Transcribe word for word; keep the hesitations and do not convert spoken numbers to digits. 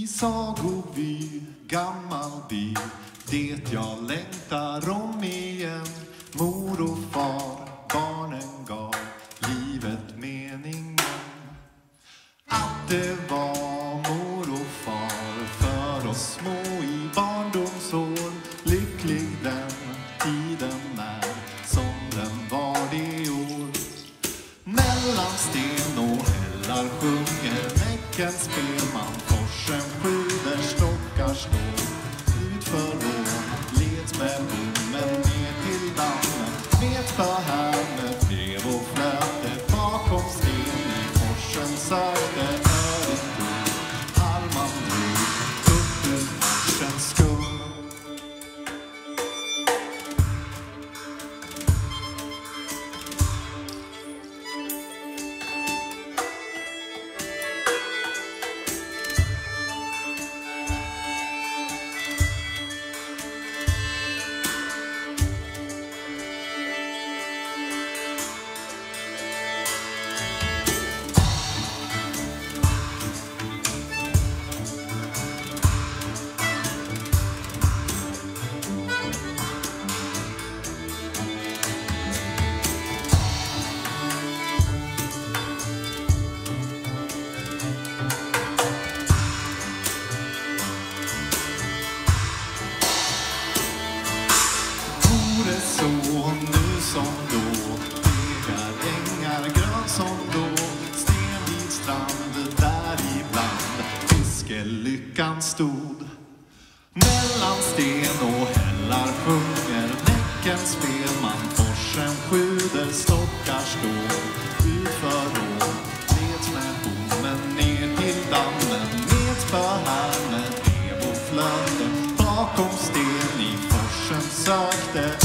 I sagovy, gammal by, det jag längtar om igen. Mor och far, barnen gav livet meningen. Att det var mor och far för oss små i barndomsår. Lycklig den tiden är som den var det år. Mellan sten och hällar sjunger näcken spelman. Forsen sjuder stockar står utför ån. Leds med bommen ner till dammen. Med för här med brev och flöte. Bakom sten i forsen sökte öret tog. Arman drog upp ur forsens skum. Så nu som då, vägar, ängar, grön som då. Sten vid strand, där ibland fiskelyckan stod. Mellan sten och hällar sjunger näcken spelman. Forsen sjuder stockar står utför ån. Leds med bommen ner till dammen. Med för här med brev och flöte. Bakom sten i forsen sökte